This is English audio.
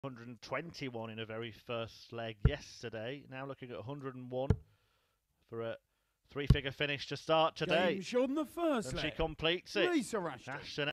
121 in a very first leg yesterday. Now looking at 101 for a three-figure finish to start today. Games on the first and leg. she completes it. Lisa ASHTON. ASHTON